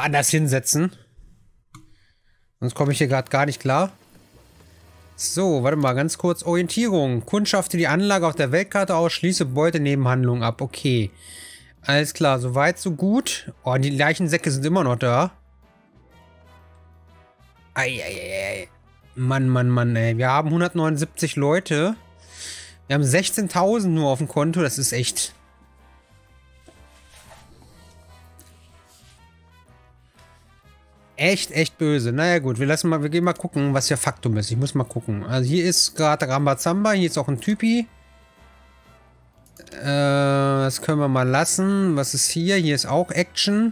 woanders hinsetzen. Sonst komme ich hier gerade gar nicht klar. So, warte mal, ganz kurz. Orientierung. Kundschafte die Anlage auf der Weltkarte aus, schließe Beute-Nebenhandlung ab. Okay. Alles klar, soweit, so gut. Oh, die Leichensäcke sind immer noch da. Eieiei. Mann, Mann, Mann, ey. Wir haben 179 Leute. Wir haben 16.000 nur auf dem Konto. Das ist echt... Echt böse. Naja gut, wir gehen mal gucken, was hier Faktum ist. Ich muss mal gucken. Also hier ist gerade Rambazamba, hier ist auch ein Typi. Das können wir mal lassen. Was ist hier? Hier ist auch Action.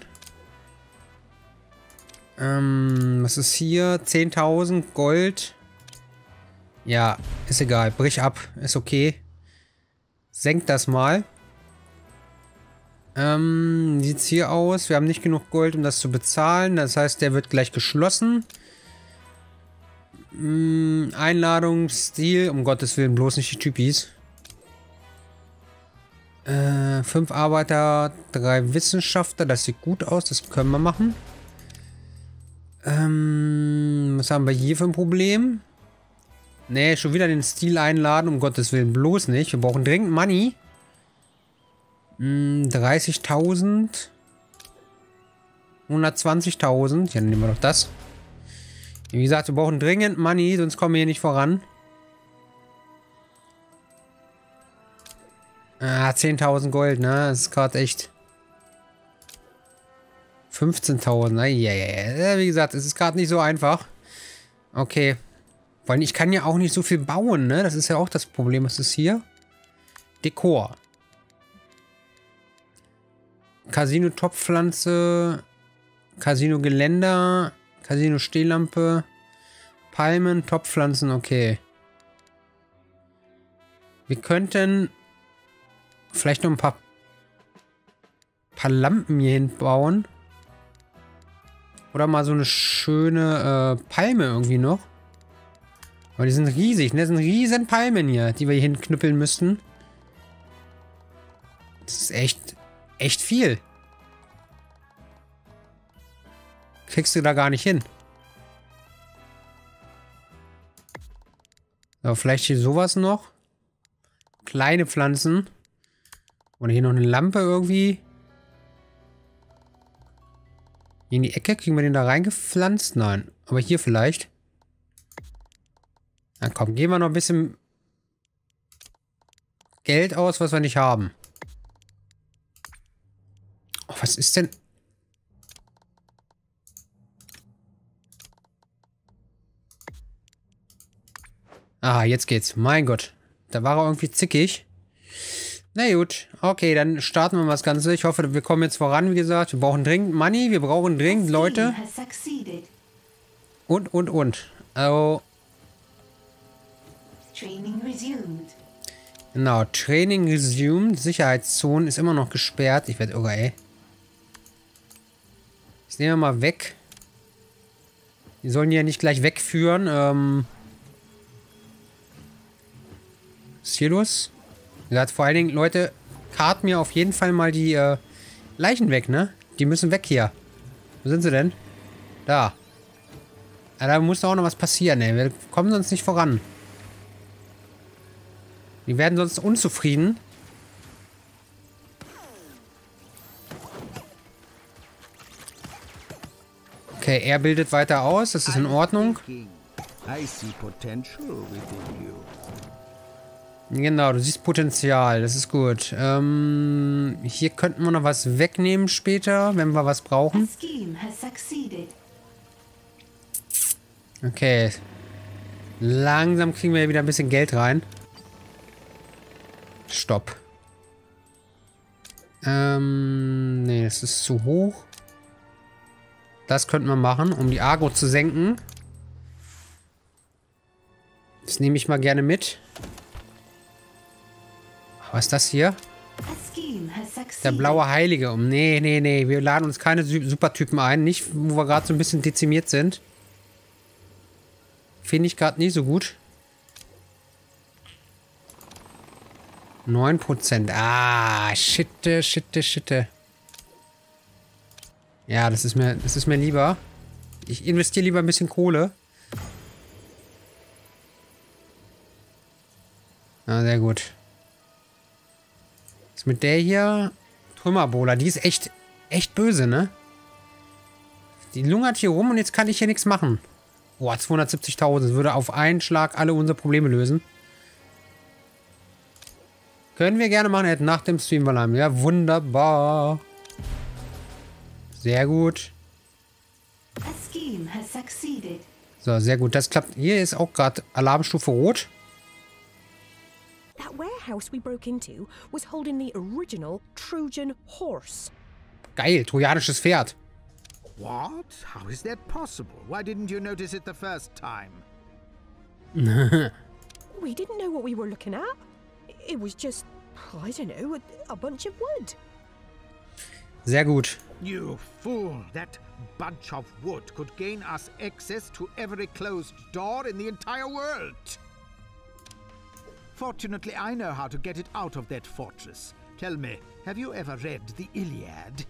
Was ist hier? 10.000 Gold. Ja, ist egal. Brich ab. Ist okay. Senkt das mal. Wie sieht's hier aus? Wir haben nicht genug Gold, um das zu bezahlen. Das heißt, der wird gleich geschlossen. Einladungsstil. Um Gottes Willen, bloß nicht die Typis. 5 Arbeiter, 3 Wissenschaftler. Das sieht gut aus. Das können wir machen. Was haben wir hier für ein Problem? Nee, schon wieder den Stil einladen. Um Gottes Willen, bloß nicht. Wir brauchen dringend Money. 30.000. 120.000. Ja, dann nehmen wir doch das. Wie gesagt, wir brauchen dringend Money, sonst kommen wir hier nicht voran. 10.000 Gold, ne? Das ist gerade echt... 15.000. Ja. Wie gesagt, es ist gerade nicht so einfach. Okay. Weil ich kann ja auch nicht so viel bauen, ne? Das ist ja auch das Problem. Was ist hier? Dekor. Casino-Topfpflanze, Casino-Geländer, Casino-Stehlampe, Palmen, Topfpflanzen, okay. Wir könnten vielleicht noch ein paar Lampen hier hinbauen. Oder mal so eine schöne Palme irgendwie noch. Aber die sind riesig, ne? Das sind riesen Palmen hier, die wir hier hinknüppeln müssten. Das ist echt viel. Kriegst du da gar nicht hin. Aber vielleicht hier sowas noch. Kleine Pflanzen. Oder hier noch eine Lampe irgendwie. Hier in die Ecke. Kriegen wir den da reingepflanzt? Nein. Aber hier vielleicht. Na komm, geben wir noch ein bisschen Geld aus, was wir nicht haben. Oh, was ist denn? Ah, jetzt geht's. Mein Gott. Da war er irgendwie zickig. Na gut. Okay, dann starten wir mal das Ganze. Ich hoffe, wir kommen jetzt voran, wie gesagt. Wir brauchen dringend Money. Wir brauchen dringend Leute. Und. Also. Genau, Training resumed. Sicherheitszone ist immer noch gesperrt. Ich werde... Oh, ey. Das nehmen wir mal weg. Die sollen die ja nicht gleich wegführen. Was ist hier los? Wie gesagt, vor allen Dingen, Leute, karten mir auf jeden Fall mal die Leichen weg, ne? Die müssen weg hier. Wo sind sie denn? Da. Ja, da muss doch auch noch was passieren, ey. Wir kommen sonst nicht voran. Die werden sonst unzufrieden. Okay, er bildet weiter aus. Das ist in Ordnung. Genau, du siehst Potenzial. Das ist gut. Hier könnten wir noch was wegnehmen später, wenn wir was brauchen. Okay. Langsam kriegen wir wieder ein bisschen Geld rein. Stopp. Nee, das ist zu hoch. Das könnten wir machen, um die Agro zu senken. Das nehme ich mal gerne mit. Was ist das hier? Der blaue Heilige. Nee. Wir laden uns keine Supertypen ein. Nicht, wo wir gerade so ein bisschen dezimiert sind. Finde ich gerade nicht so gut. 9%. Ah, Schitte. Ja, das ist mir lieber. Ich investiere lieber ein bisschen Kohle. Ah, sehr gut. Was ist mit der hier? Trümmerbohler. Die ist echt böse, ne? Die lungert hier rum und jetzt kann ich hier nichts machen. Boah, 270.000. Das würde auf einen Schlag alle unsere Probleme lösen. Können wir gerne machen, nach dem Stream verleihen. Ja, wunderbar. Sehr gut. So, sehr gut. Das klappt. Hier ist auch gerade Alarmstufe Rot. That warehouse we broke into was holding the original Trojan horse. Geil, trojanisches Pferd. What? How is that possible? Why didn't you notice it the first time? We didn't know what we were looking at. It was just, I don't know, a bunch of wood. Sehr gut. You fool! That bunch of wood could gain us access to every closed door in the entire world. Fortunately, I know how to get it out of that fortress. Tell me, have you ever read the Iliad?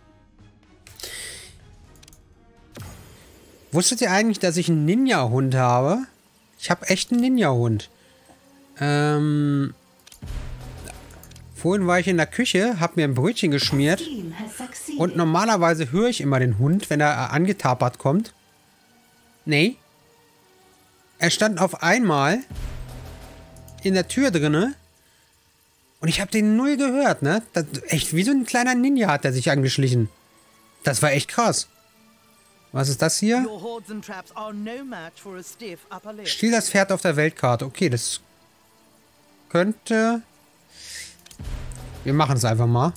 Wusstet ihr eigentlich, dass ich einen Ninja-Hund habe? Ich habe echt einen Ninja-Hund. Vorhin war ich in der Küche, habe mir ein Brötchen geschmiert. Und normalerweise höre ich immer den Hund, wenn er angetapert kommt. Nee. Er stand auf einmal in der Tür drinne. Und ich habe den null gehört, ne? Das, echt, wie so ein kleiner Ninja hat er sich angeschlichen. Das war echt krass. Was ist das hier? Stiehl das Pferd auf der Weltkarte. Okay, das könnte... Wir machen es einfach mal.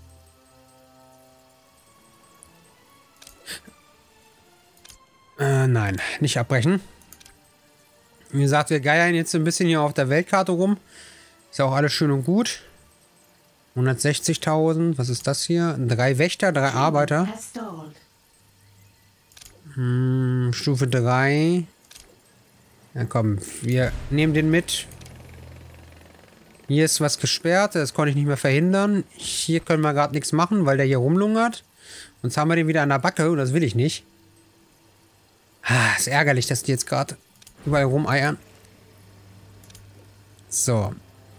Nein, nicht abbrechen. Wie gesagt, wir geiern jetzt ein bisschen hier auf der Weltkarte rum. Ist ja auch alles schön und gut. 160.000. Was ist das hier? 3 Wächter, 3 Arbeiter. Stufe 3. Ja, komm. Wir nehmen den mit. Hier ist was gesperrt. Das konnte ich nicht mehr verhindern. Hier können wir gerade nichts machen, weil der hier rumlungert. Sonst haben wir den wieder an der Backe und das will ich nicht. Ah, ist ärgerlich, dass die jetzt gerade überall rumeiern. So.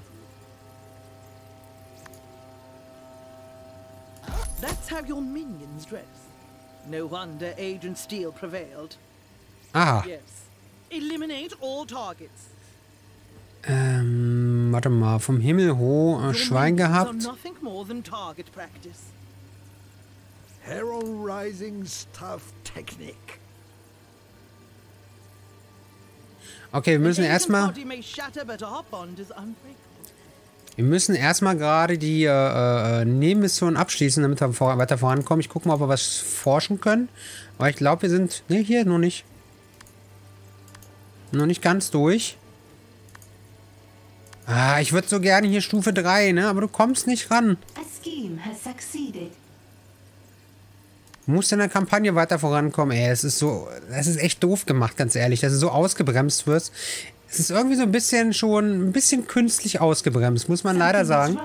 That's how your minions dress. No wonder Agent Steele prevailed. Aha. Yes. Eliminate all targets. Warte mal. Vom Himmel hoch Schwein gehabt. Nothing more than target practice. Herald Rising Stuff Technique. Okay, wir müssen erstmal... Wir müssen erstmal gerade die Nebenmission abschließen, damit wir weiter vorankommen. Ich gucke mal, ob wir was forschen können. Aber ich glaube, wir sind... Ne, hier noch nicht. Noch nicht ganz durch. Ah, ich würde so gerne hier Stufe 3, ne? Aber du kommst nicht ran. Du musst in der Kampagne weiter vorankommen. Ey, es ist so... Das ist echt doof gemacht, ganz ehrlich. Dass du so ausgebremst wirst. Es ist irgendwie so ein bisschen schon... Ein bisschen künstlich ausgebremst, muss man leider sagen.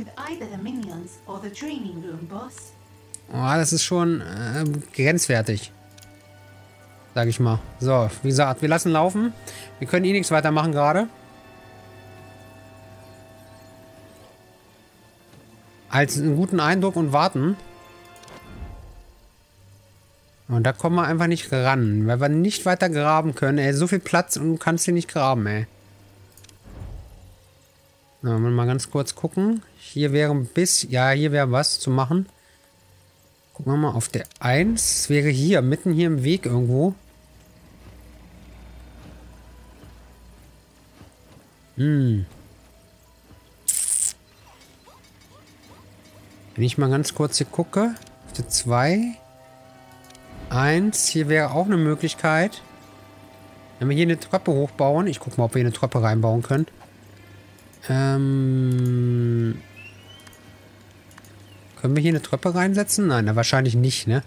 Oh, das ist schon grenzwertig. Sag ich mal. So, wie gesagt, wir lassen laufen. Wir können eh nichts weitermachen gerade. Als einen guten Eindruck und warten. Und da kommen wir einfach nicht ran, weil wir nicht weiter graben können. Ey, so viel Platz und du kannst hier nicht graben, ey. Na, mal ganz kurz gucken. Hier wäre ein bisschen... Ja, hier wäre was zu machen. Gucken wir mal auf der 1. Es wäre hier, mitten hier im Weg irgendwo. Wenn ich mal ganz kurz hier gucke. Auf der 2. 1. Hier wäre auch eine Möglichkeit. Wenn wir hier eine Treppe hochbauen. Ich gucke mal, ob wir hier eine Treppe reinbauen können. Können wir hier eine Treppe reinsetzen? Nein, na, wahrscheinlich nicht, ne?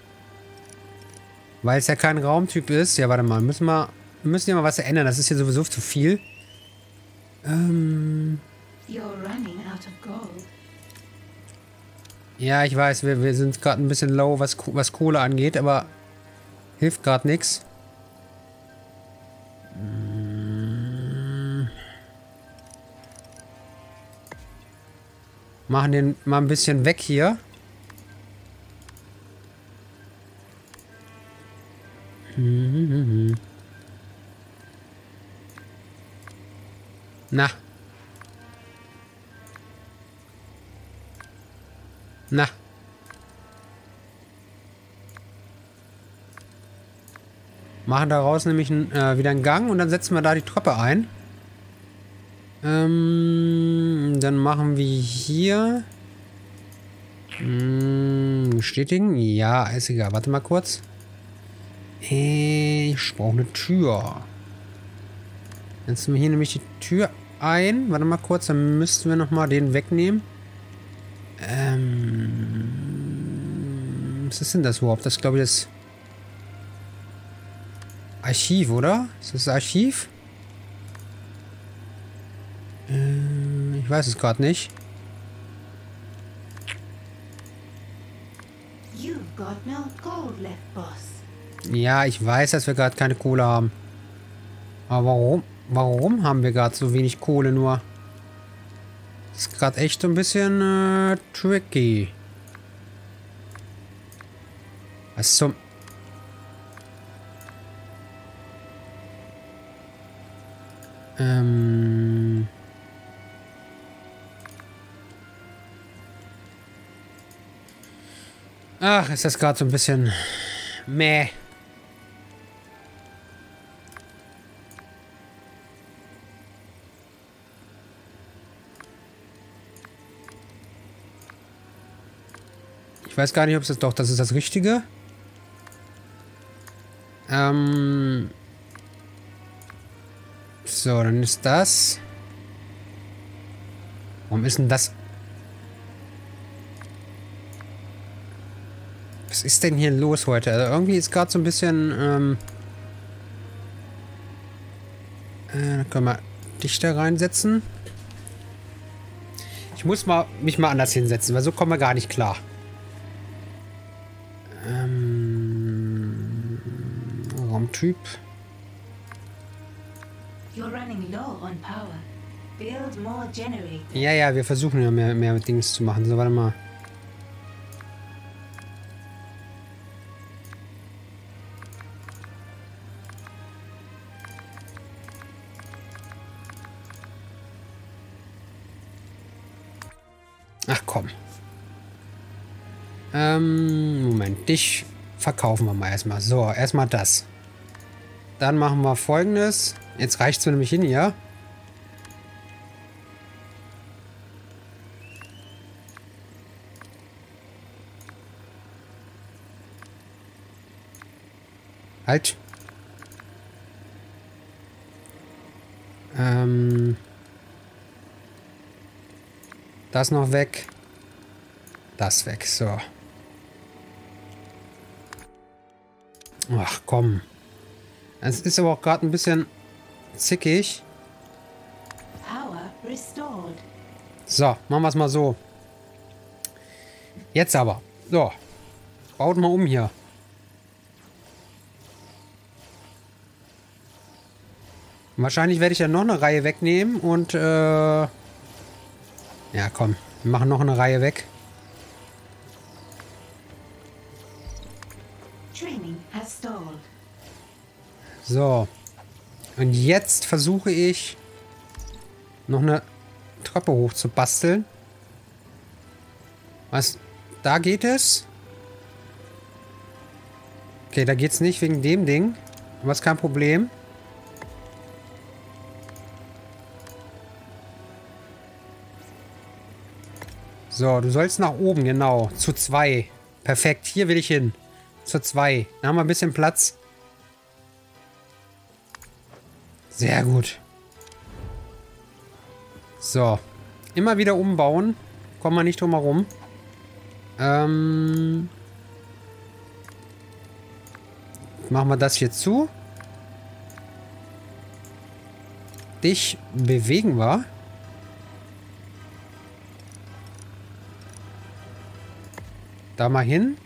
Weil es ja kein Raumtyp ist. Ja, warte mal. Wir müssen hier mal was ändern. Das ist hier sowieso zu viel. Ja, ich weiß, wir sind gerade ein bisschen low, was Kohle angeht, aber hilft gerade nichts. Machen den mal ein bisschen weg hier. Na. Na. Machen daraus nämlich wieder einen Gang und dann setzen wir da die Treppe ein. Dann machen wir hier. Bestätigen? Ja, ist egal. Warte mal kurz. Ich brauche eine Tür. Setzen wir hier nämlich die Tür ein. Warte mal kurz, dann müssten wir nochmal den wegnehmen. Was ist denn das überhaupt? Das ist, glaube ich, das Archiv, oder? Ist das Archiv? Ich weiß es gerade nicht. You've got no gold left, boss. Ja, ich weiß, dass wir gerade keine Kohle haben. Aber warum? Warum haben wir gerade so wenig Kohle nur? Das ist gerade echt so ein bisschen tricky. Was zum... Ach, ist das gerade so ein bisschen... Meh. Ich weiß gar nicht, ob es doch, das ist das Richtige. So, dann ist das. Warum ist denn das? Was ist denn hier los heute? Also irgendwie ist gerade so ein bisschen, da können wir dich da reinsetzen. Ich muss mich mal anders hinsetzen, weil so kommen wir gar nicht klar. Raumtyp. You're running low on power. Build more generators. Ja, wir versuchen ja mehr Dings zu machen. So, warte mal. Ach komm. Moment, dich verkaufen wir mal erstmal. So, erstmal das. Dann machen wir Folgendes. Jetzt reicht es mir nämlich hin, ja? Halt. Das noch weg. Das weg, so. Ach komm. Es ist aber auch gerade ein bisschen zickig. Power restored. So, machen wir es mal so. Jetzt aber. So. Baut mal um hier. Wahrscheinlich werde ich ja noch eine Reihe wegnehmen und ja komm, wir machen noch eine Reihe weg. Training has stalled. So. Und jetzt versuche ich noch eine Treppe hoch zu basteln. Was? Da geht es? Okay, da geht's nicht wegen dem Ding. Aber ist kein Problem. So, du sollst nach oben, genau. Zu 2. Perfekt, hier will ich hin. Zu 2. Dann haben wir ein bisschen Platz. Sehr gut. So. Immer wieder umbauen. Kommen wir nicht drum herum. Machen wir das hier zu. Dich bewegen wir. Da mal hin.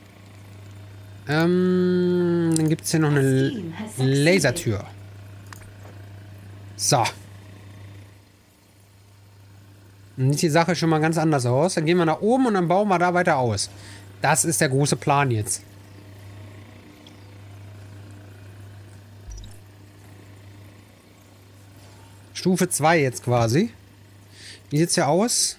Dann gibt es hier noch eine Lasertür. So. Dann sieht die Sache schon mal ganz anders aus. Dann gehen wir nach oben und dann bauen wir da weiter aus. Das ist der große Plan jetzt. Stufe 2 jetzt quasi. Wie sieht es hier aus?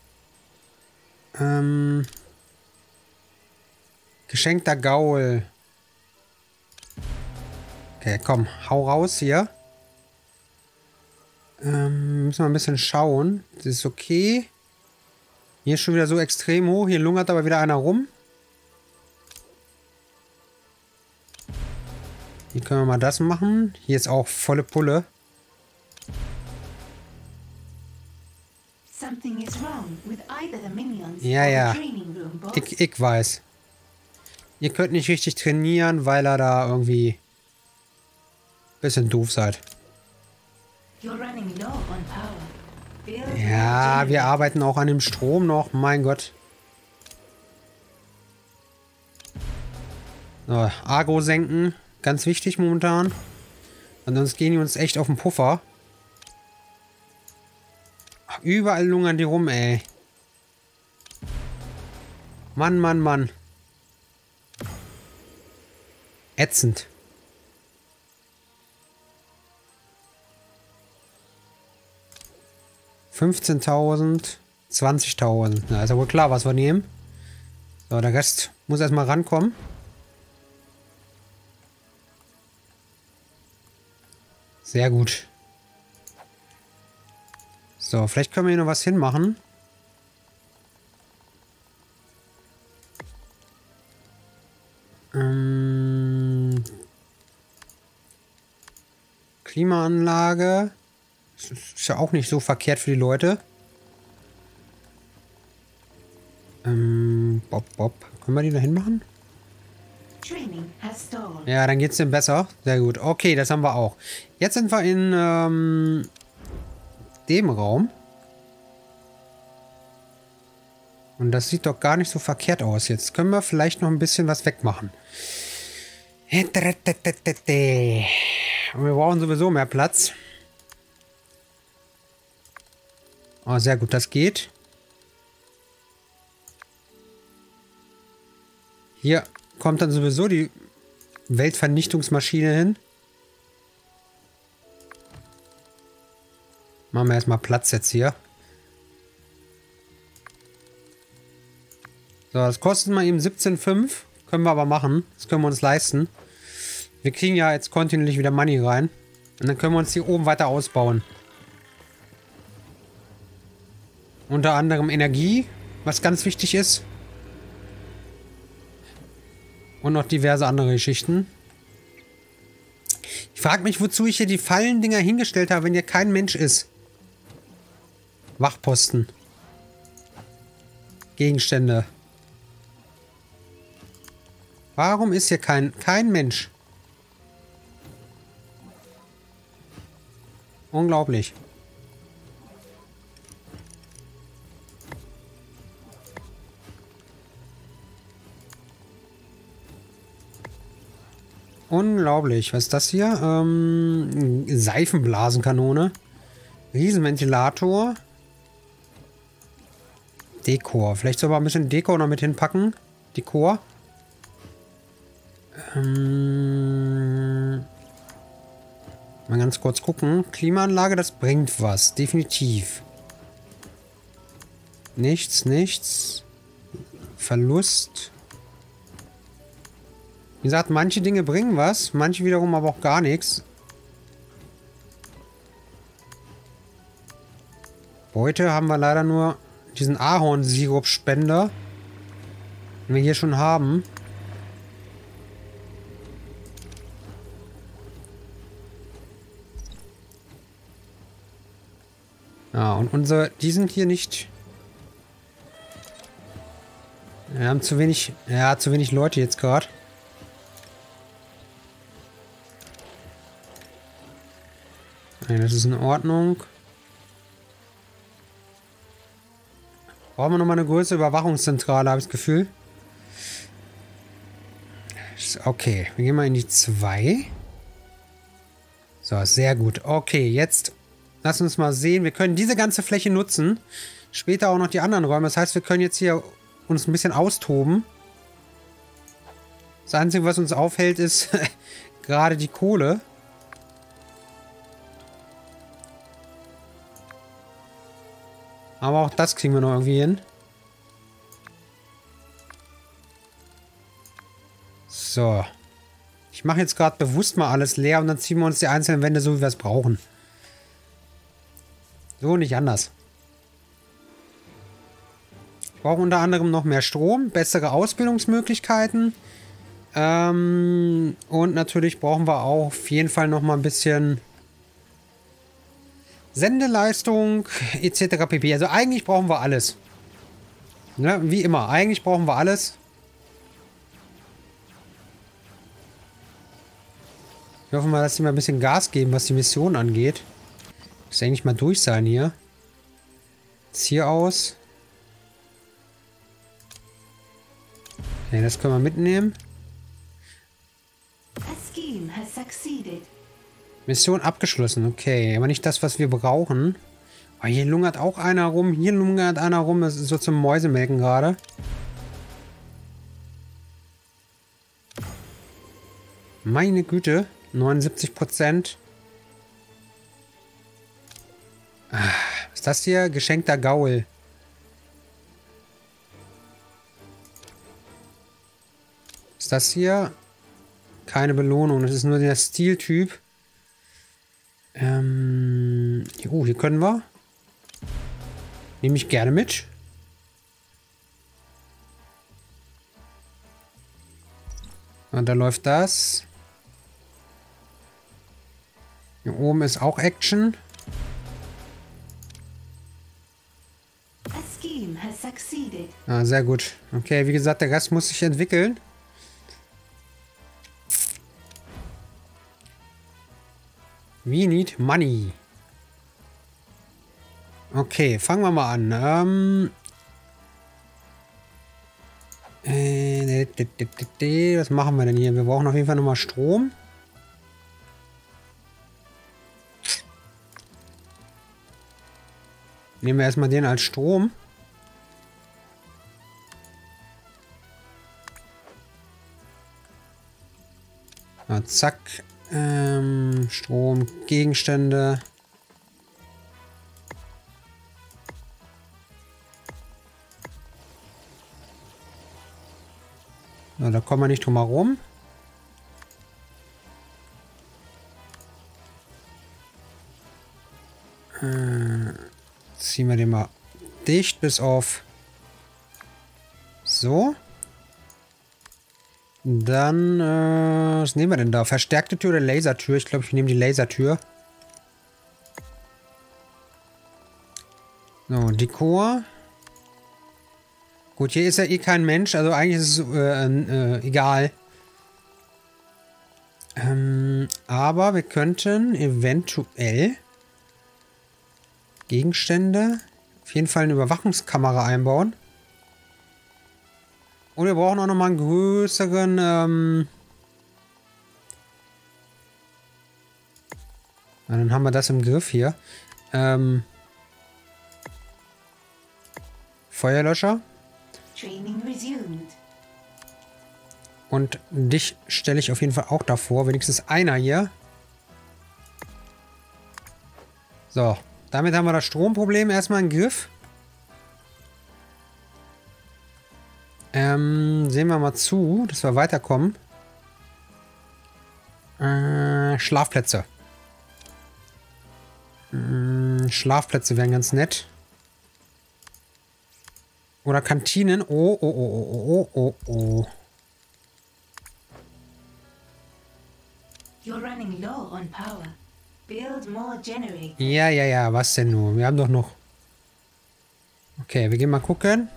Geschenkter Gaul. Okay, komm, hau raus hier. Müssen wir ein bisschen schauen. Das ist okay. Hier ist schon wieder so extrem hoch. Hier lungert aber wieder einer rum. Hier können wir mal das machen. Hier ist auch volle Pulle. Ja, ja. Ich weiß. Ihr könnt nicht richtig trainieren, weil er da irgendwie ein bisschen doof seid. Ja, wir arbeiten auch an dem Strom noch. Mein Gott. So, Agro senken. Ganz wichtig momentan. Ansonsten gehen die uns echt auf den Puffer. Ach, überall lungern die rum, ey. Mann, Mann, Mann. Ätzend. $15.000, 20.000. Na, ist ja wohl klar, was wir nehmen. So, der Rest muss erstmal rankommen. Sehr gut. So, vielleicht können wir hier noch was hinmachen. Klimaanlage. Ist ja auch nicht so verkehrt für die Leute. Bob. Können wir die da hinmachen? Ja, dann geht's dem besser. Sehr gut. Okay, das haben wir auch. Jetzt sind wir in dem Raum. Und das sieht doch gar nicht so verkehrt aus. Jetzt können wir vielleicht noch ein bisschen was wegmachen. Und wir brauchen sowieso mehr Platz. Oh, sehr gut, das geht. Hier kommt dann sowieso die Weltvernichtungsmaschine hin. Machen wir erstmal Platz jetzt hier. So, das kostet mal eben 17,5. Können wir aber machen. Das können wir uns leisten. Wir kriegen ja jetzt kontinuierlich wieder Money rein. Und dann können wir uns hier oben weiter ausbauen. Unter anderem Energie, was ganz wichtig ist. Und noch diverse andere Geschichten. Ich frage mich, wozu ich hier die Fallendinger hingestellt habe, wenn hier kein Mensch ist. Wachposten. Gegenstände. Warum ist hier kein Mensch? Unglaublich. Unglaublich. Was ist das hier? Seifenblasenkanone. Riesenventilator. Dekor. Vielleicht soll man ein bisschen Dekor noch mit hinpacken. Dekor. Mal ganz kurz gucken. Klimaanlage, das bringt was. Definitiv. Nichts. Verlust. Wie gesagt, manche Dinge bringen was, manche wiederum aber auch gar nichts. Heute haben wir leider nur diesen Ahornsirup-Spender, den wir hier schon haben. Ja, und die sind hier nicht... Wir haben zu wenig Leute jetzt gerade. Nein, das ist in Ordnung. Brauchen wir nochmal eine größere Überwachungszentrale, habe ich das Gefühl. Gut, okay. Wir gehen mal in die 2. So, sehr gut. Okay, jetzt lass uns mal sehen. Wir können diese ganze Fläche nutzen. Später auch noch die anderen Räume. Das heißt, wir können jetzt hier uns ein bisschen austoben. Das Einzige, was uns aufhält, ist gerade die Kohle. Aber auch das kriegen wir noch irgendwie hin. So. Ich mache jetzt gerade bewusst mal alles leer und dann ziehen wir uns die einzelnen Wände so, wie wir es brauchen. So, nicht anders. Ich brauche unter anderem noch mehr Strom, bessere Ausbildungsmöglichkeiten. Und natürlich brauchen wir auch auf jeden Fall noch mal ein bisschen Sendeleistung etc. pp. Also eigentlich brauchen wir alles. Ne? Wie immer, eigentlich brauchen wir alles. Ich hoffe mal, dass die mal ein bisschen Gas geben, was die Mission angeht. Muss eigentlich mal durch sein hier. Jetzt hier aus. Okay, das können wir mitnehmen. A scheme has succeeded. Mission abgeschlossen. Okay, aber nicht das, was wir brauchen. Oh, hier lungert auch einer rum. Hier lungert einer rum. Das ist so zum Mäusemelken gerade. Meine Güte. 79%. Ah, was ist das hier? Geschenkter Gaul. Was ist das hier? Keine Belohnung. Das ist nur der Stiltyp. Hier können wir. Nehme ich gerne mit. Und da läuft das. Hier oben ist auch Action. A scheme has succeeded. Ah, sehr gut. Okay, wie gesagt, der Rest muss sich entwickeln. We need money. Okay, fangen wir mal an. Was machen wir denn hier? Wir brauchen auf jeden Fall nochmal Strom. Nehmen wir erstmal den als Strom. Ja, zack. Strom, Gegenstände. Ja, da kommen wir nicht drum herum. Ziehen wir den mal dicht bis auf so. Dann, was nehmen wir denn da? Verstärkte Tür oder Lasertür? Ich glaube, ich nehme die Lasertür. So, Dekor. Gut, hier ist ja eh kein Mensch, also eigentlich ist es egal. Aber wir könnten eventuell Gegenstände, auf jeden Fall eine Überwachungskamera einbauen. Und wir brauchen auch nochmal einen größeren, dann haben wir das im Griff hier. Feuerlöscher. Training resumed. Und dich stelle ich auf jeden Fall auch davor. Wenigstens einer hier. So, damit haben wir das Stromproblem erstmal im Griff. Sehen wir mal zu, dass wir weiterkommen. Schlafplätze. Schlafplätze wären ganz nett. Oder Kantinen. Oh. You're running low on power. Build more generators. Ja, was denn nur? Wir haben doch noch... Okay, wir gehen mal gucken.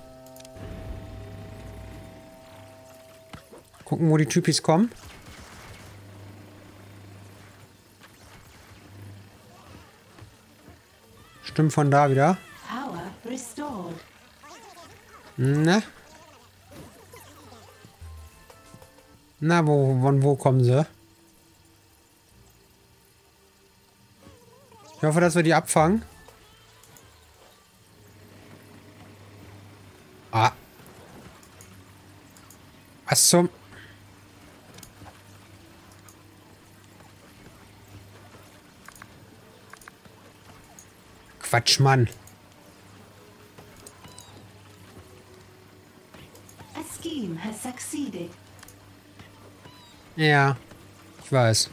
Gucken, wo die Typis kommen. Stimmt von da wieder. Power restored. Ne? Na, von wo kommen sie? Ich hoffe, dass wir die abfangen. Ah. Was zum... Quatsch, Mann. A scheme has succeeded. Ja, ich weiß.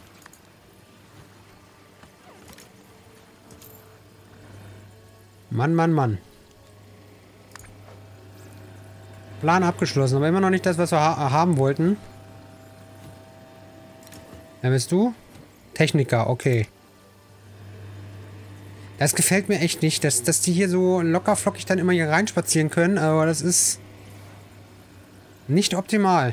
Mann, Mann, Mann. Plan abgeschlossen, aber immer noch nicht das, was wir haben wollten. Wer bist du? Techniker, okay. Das gefällt mir echt nicht, dass die hier so locker flockig dann immer hier reinspazieren können, aber das ist nicht optimal.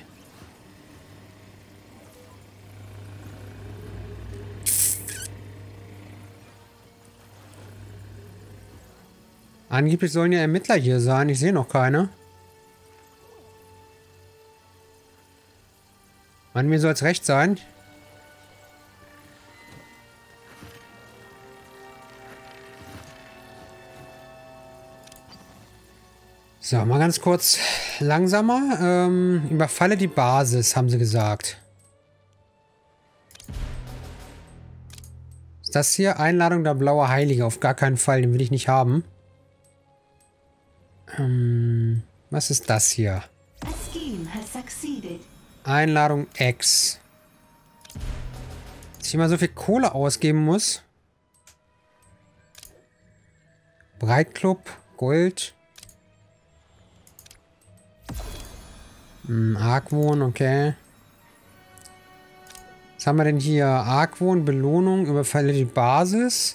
Angeblich sollen ja Ermittler hier sein, ich sehe noch keine. Mann, mir soll es recht sein. So, mal ganz kurz langsamer. Überfalle die Basis, haben sie gesagt. Ist das hier? Einladung der Blaue Heilige. Auf gar keinen Fall, den will ich nicht haben. Was ist das hier? A scheme has succeeded. Einladung X. Dass ich immer so viel Kohle ausgeben muss. Breitclub, Gold. Argwohn, okay. Was haben wir denn hier? Argwohn, Belohnung, überfalle die Basis.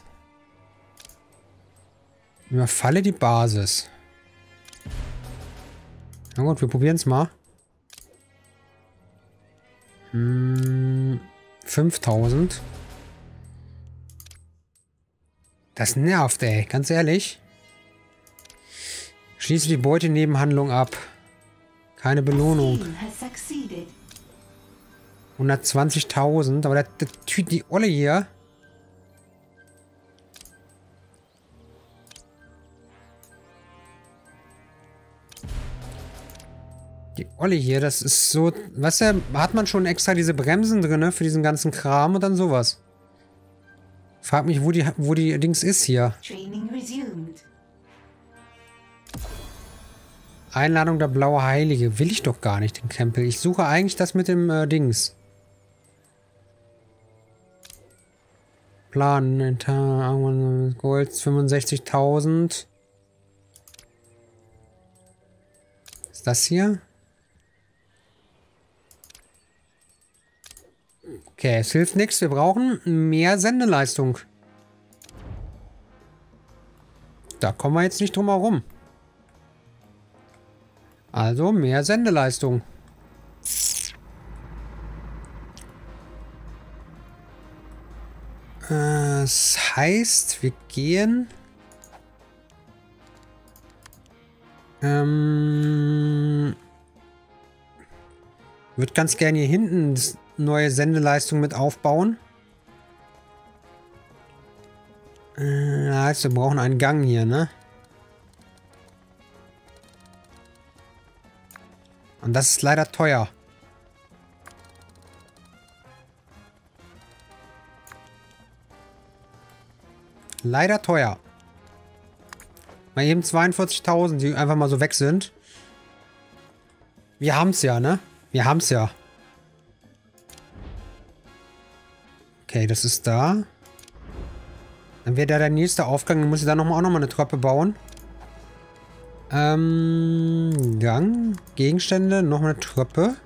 Überfalle die Basis. Na gut, wir probieren es mal. 5000. Das nervt, ey. Ganz ehrlich. Schließe die Beute-Nebenhandlung ab. Keine Belohnung. 120.000. Aber der Typ, die Olle hier. Die Olle hier, das ist so... Weißt du, hat man schon extra diese Bremsen drin, ne, für diesen ganzen Kram und dann sowas. Frag mich, wo die Dings ist hier. Training resumed. Einladung der Blaue Heilige. Will ich doch gar nicht, den Krempel. Ich suche eigentlich das mit dem Dings. Plan. Gold 65.000. Ist das hier? Okay, es hilft nichts. Wir brauchen mehr Sendeleistung. Da kommen wir jetzt nicht drum herum. Also mehr Sendeleistung. Das heißt, wir gehen... würde ganz gerne hier hinten neue Sendeleistung mit aufbauen. Also wir brauchen einen Gang hier, ne? Und das ist leider teuer. Leider teuer. Mal eben 42.000, die einfach mal so weg sind. Wir haben es ja, ne? Wir haben es ja. Okay, das ist da. Dann wäre da der nächste Aufgang. Dann muss ich da auch noch mal eine Treppe bauen. Gang. Gegenstände. Noch eine Treppe.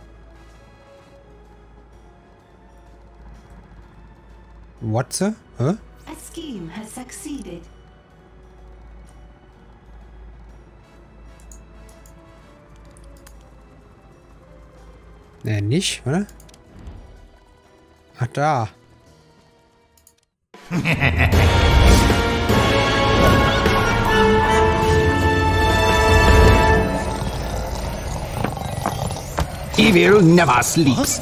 What the? Hä? A scheme has succeeded. Nee, nicht, oder? Ach, da. Evil never sleeps.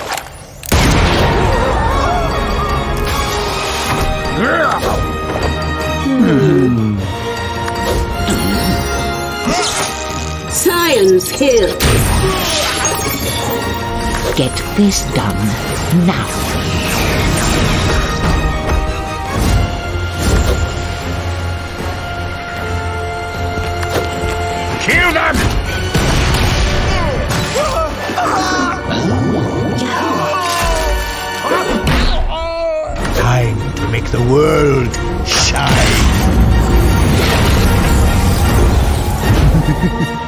Science kills. Get this done now. Kill them! Time to make the world shine.